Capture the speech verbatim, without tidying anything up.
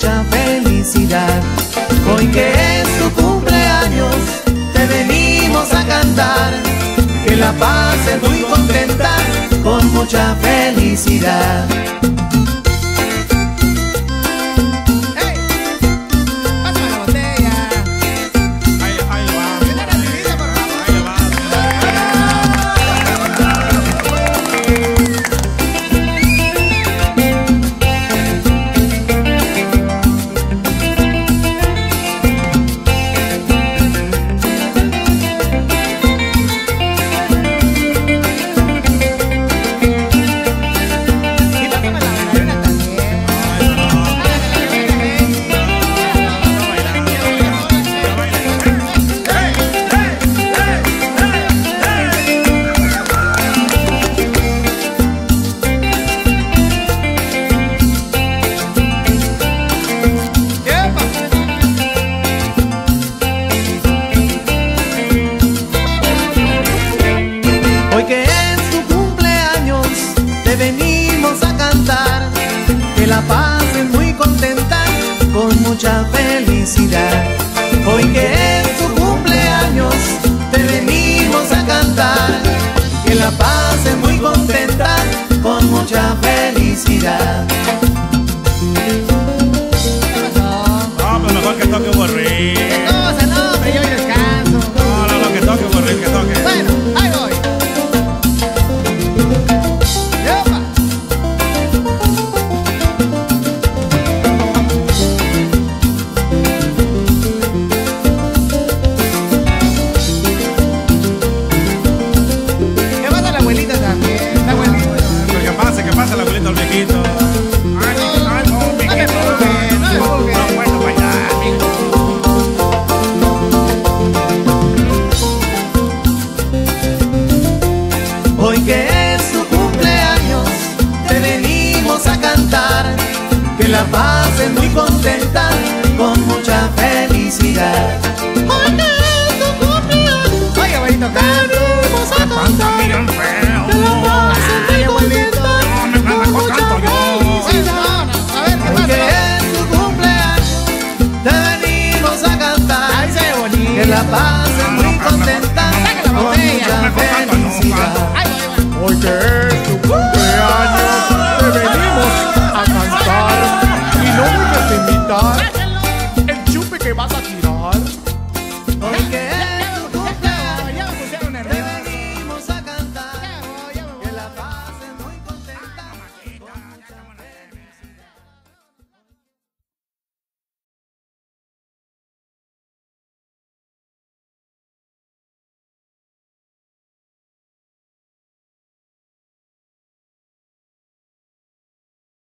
mucha felicidad. Hoy que es tu cumpleaños, te venimos a cantar. Que la pases muy contenta, con mucha felicidad. Hoy que es tu cumpleaños, te venimos a cantar. Que la pases muy contenta, con mucha felicidad. Hoy que es tu cumpleaños, te venimos a cantar. Que la pases muy contenta, con mucha felicidad. No, pero mejor que toque un borrín. ¿Qué cosa? No, hombre, yo hoy descanso. No, no, no, que toque un borrín, que toque. Bueno, ahí voy. ¿Qué pasa la abuelita también? La abuelita. Pero que pase, que pase la abuelita al viejito. Ay, ay, no, No me viejito. empujes, no me empujes. No puedo bailar, mijo. Hoy que es tu cumpleaños, te venimos a cantar. Que la pases muy contenta, con mucha felicidad. Hoy que es tu cumpleaños, Oye, abuelito, te venimos a Canta cantar. bien feo.